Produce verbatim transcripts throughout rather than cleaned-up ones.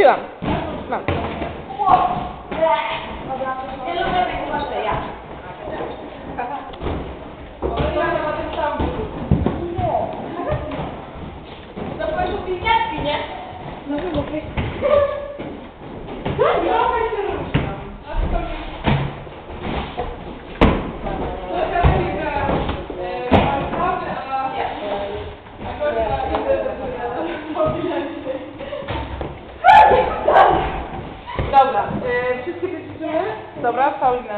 Zrobiłam. Mam. Nie lubię tego właśnie ja. To powiedzą pizniatki, nie? No wiem, okej. Trochę się ruszam. Dobra, e, wszystkie te ćwiczymy? Dobra, Paulina.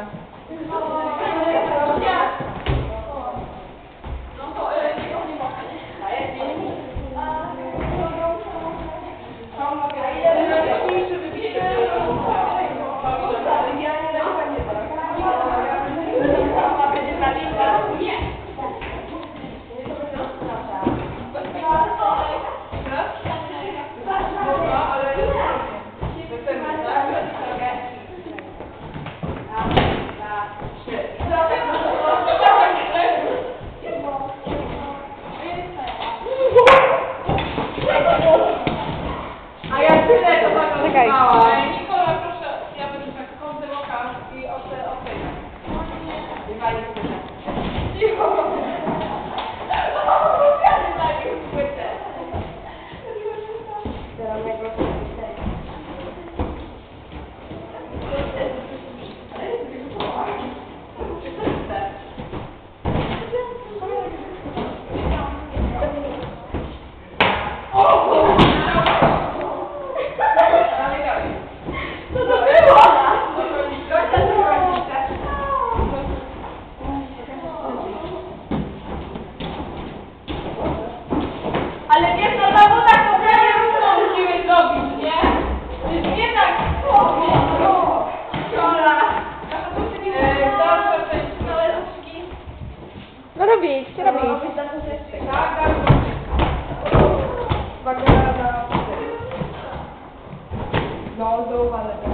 A ja tyle to tak Czekaj. Nikola, proszę, ja będę tak kątem oka i o te o te. Cicho. Ale wiesz, na zawodach to prawie równo musimy zrobić, nie? Więc jednak... Ciola! Dalsza część, małe ruszki. No robić, robić. Tak, tak. Uwaga na... No, do uwagi.